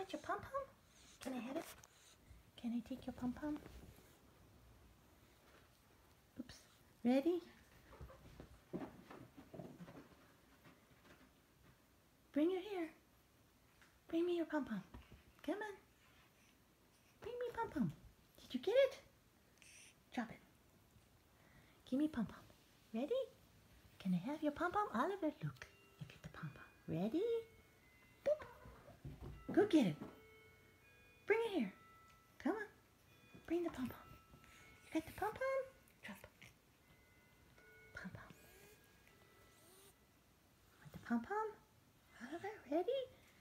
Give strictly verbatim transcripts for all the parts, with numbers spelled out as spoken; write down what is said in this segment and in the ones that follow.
want your pom-pom? Can I have it? Can I take your pom-pom? Oops. Ready? Bring her here. Bring me your pom-pom. Come on. Bring me pom-pom. Did you get it? Drop it. Give me pom-pom. Ready? Can I have your pom-pom? Oliver, look. Look at the pom-pom. Ready? Boop. Go get it. Bring it here. Come on. Bring the pom-pom. You got the pom-pom? Drop. Pom-pom. Want the pom-pom? Oliver, ready?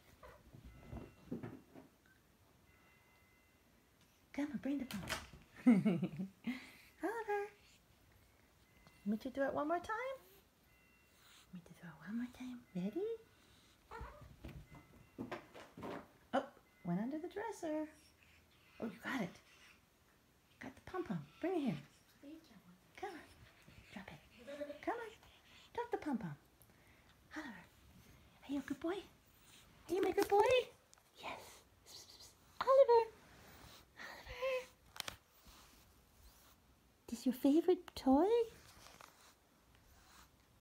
Come on, bring the pom-pom. Oliver. Want me to do it one more time? Want me to throw it one more time? Ready? Oh, went under the dresser. Oh, you got it. Got the pom-pom. Bring it here. Come on. Drop it. Come on. Drop the pom-pom. Oliver. Are you a good boy? Are you my good boy? Yes. Oliver. Oliver. This your favorite toy?